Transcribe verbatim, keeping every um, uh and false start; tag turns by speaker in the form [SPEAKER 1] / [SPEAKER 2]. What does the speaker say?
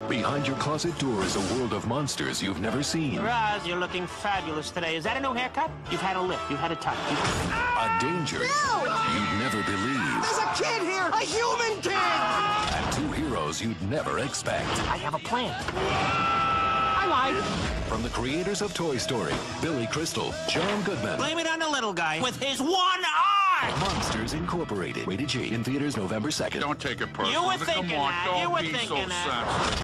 [SPEAKER 1] Behind your closet door is a world of monsters you've never seen.
[SPEAKER 2] Roz, you're looking fabulous today. Is that a new haircut? You've had a lift. You've had a touch. You've...
[SPEAKER 1] A danger
[SPEAKER 3] No!
[SPEAKER 1] you'd never believe.
[SPEAKER 3] There's a kid here! A human kid!
[SPEAKER 1] And two heroes you'd never expect.
[SPEAKER 2] I have a plan. I lied.
[SPEAKER 1] From the creators of Toy Story, Billy Crystal, John Goodman.
[SPEAKER 2] Blame it on the little guy with his one eye!
[SPEAKER 1] Monsters Incorporated. Rated G. In theaters November second.
[SPEAKER 4] Don't take it personal.
[SPEAKER 2] You were
[SPEAKER 4] Come
[SPEAKER 2] thinking
[SPEAKER 4] on,
[SPEAKER 2] that.
[SPEAKER 4] don't
[SPEAKER 2] You were
[SPEAKER 4] be
[SPEAKER 2] thinking
[SPEAKER 4] so
[SPEAKER 2] that.
[SPEAKER 4] sensitive.